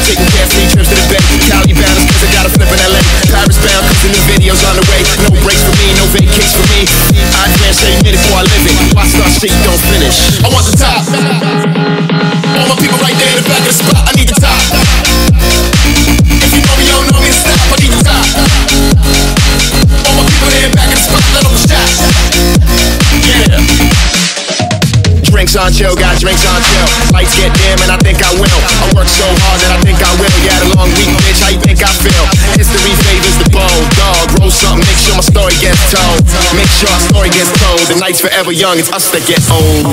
taking carefree trips to the Bay. Cali bound is cause I got a flip in LA. Paris bound cause the new video's on the way. No breaks for me, no vacates for me. I advance every minute before I live it. Why start shit you don't finish? I want the top. All my people right there in the back of the spot. I need the top. If you know me, you don't know me to stop. I need the top. All my people there in the back of the spot. Let them shot. Yeah. Drinks on chill, got drinks on chill. Lights get dim and I think I will. I work so hard that I think I will. Yeah, the long week, bitch, how you think I feel? History favors the bold, dog. Roll something, make sure my story gets told. Make sure our story gets told. The night's forever young, it's us that get old.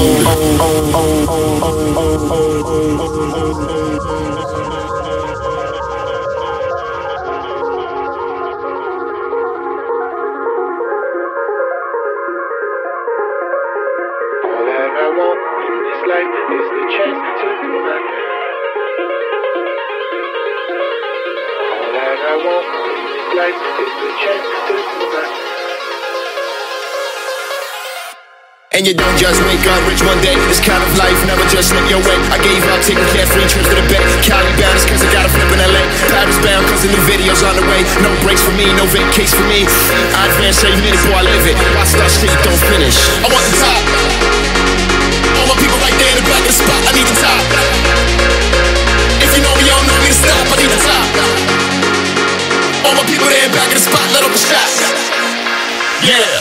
And you don't just wake up rich one day. This kind of life never just slip your way. I gave up taking carefree trips to the Bay. Cali bound is cause I got a flip in LA. Paris bound cause the new video's on the way. No breaks for me, no vacates for me. I advance every minute before I live it. Why start shit you don't finish? I want the top. All my people right there in the back of the spot. I need the top. If you know me, you don't know me to stop. I need the top. All my people there in the back of the spot. Let them shot. Yeah.